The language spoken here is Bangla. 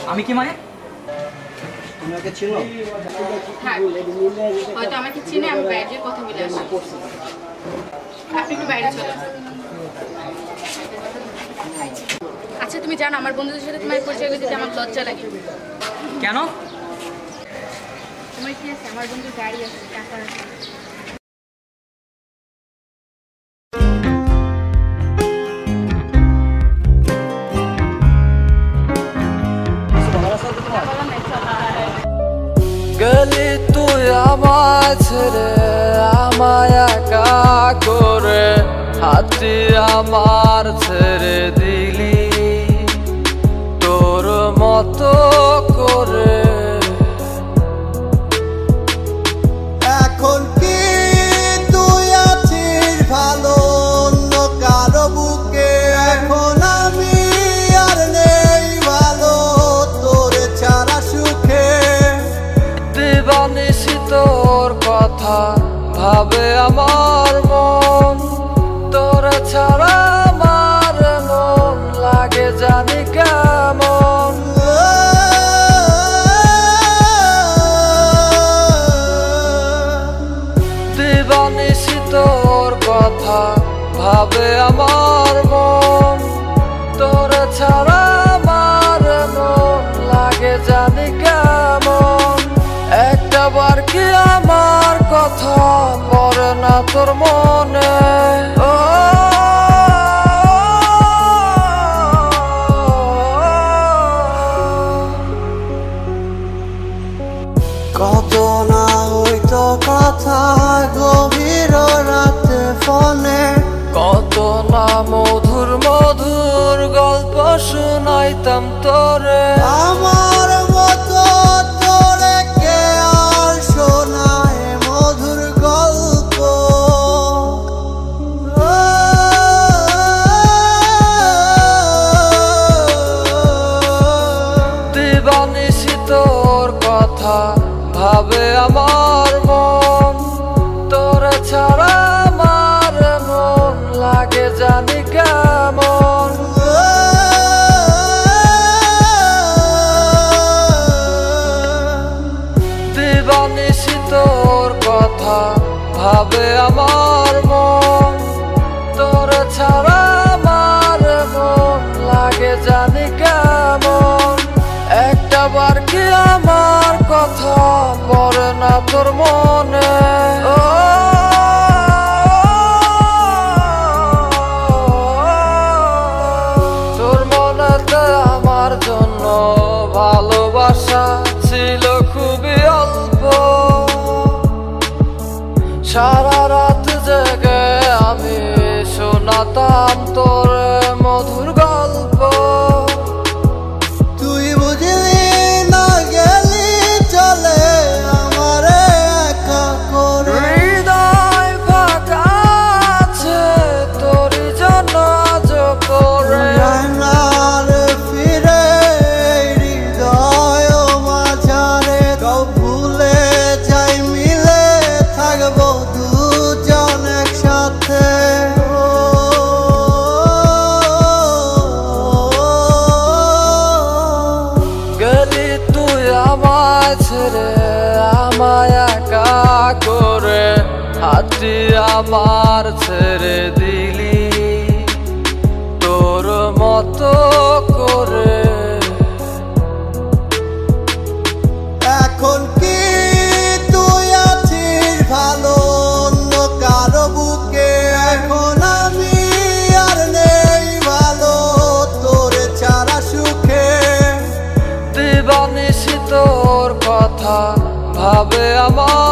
আমি কি মানে? তুমি ওকে চিনো? হয়তো আমাকে চিনে, আমি বাইরে কথা বলে আসি। আপনি একটু বাইরে চলে আসুন। আচ্ছা তুমি জানো আমার বন্ধুদের সাথে তোমার পরিচয় করে দিতে আমার লজ্জা লাগে। কেন? তোমার কি আছে? আমার বন্ধুর গাড়ি আছে, টাকা আছে। গেলি তুই আমায় ছেড়ে, আমায় একা করে, হাতি আমার ছেড়ে দিলি তোর মতো করে। এখন কি তুই আছিস ভালো অন্য কারো বুকে? এখন আমি আর নেই ভালো তোর ছাড়া সুখে। দিবানিশি তোর কথা ভাবে আমার মন, তোর ছাড়া আমার মন লাগে জানি কেমন। দিবানিশি তোর কথা ভাবে আমার মন, তোর ছাড়া আমার মন লাগে জানি কেমন। একটা বার কি আমার কথা পড়ে না তোর মনে? ও কত না হইতো কথা গভীর রাতে ফোনে, কত না মধুর মধুর গল্প শুনাইতাম তোরে। আমার মতো তোরে কে আর শোনায় মধুর গল্প? দিবানিশি তোর কথা ভাবে আমার মন, তোর ছাড়া আমার মন লাগে জানি কেমন। দিবানিশি তোর কথা ভাবে আমার মন, তোর ছাড়া আমার মন লাগে জানি কেমন। একটা বার কি আমার কথা পড়ে না তোর মনে? ও তোর মনেতে আমার জন্য ভালোবাসা ছিল খুবই অল্প। সারা রাত জেগে আমি শোনাতাম তোর মধুর গল্প। তুই বুঝলি না গেলি চলে আমারে একা করে। হৃদয় ফাঁকা আছে তোরই জন্য আজ করে। আর ফিরে হৃদয় মাঝারে ভুলে যাই, মিলে থাকবো দুজন একসাথে। গেলি তুই আমায় ছেড়ে, আমায় একা করে, হাতি আমার ছেড়ে দিলি তোর মতো করে। এখন কি তুই আছিস ভালো অন্য কারো বুকে? এখন আমি আর নেই ভালো তোর ছাড়া সুখে। দিবানিশি তোর কথা ভাবে আমার